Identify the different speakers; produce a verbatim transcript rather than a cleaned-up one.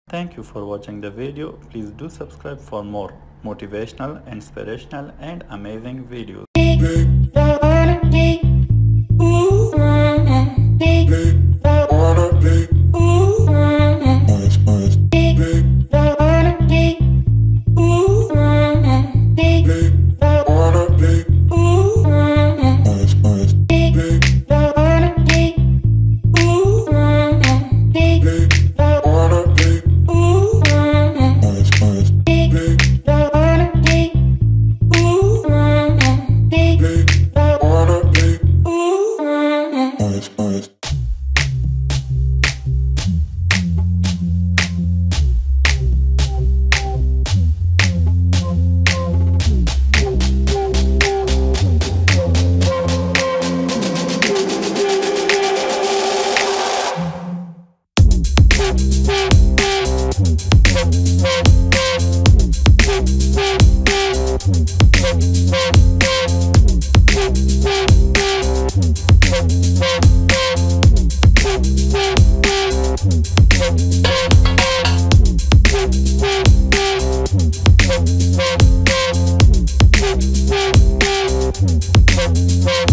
Speaker 1: Thank you for watching the video. Please do subscribe for more motivational, inspirational and amazing videos.
Speaker 2: We'll be right back.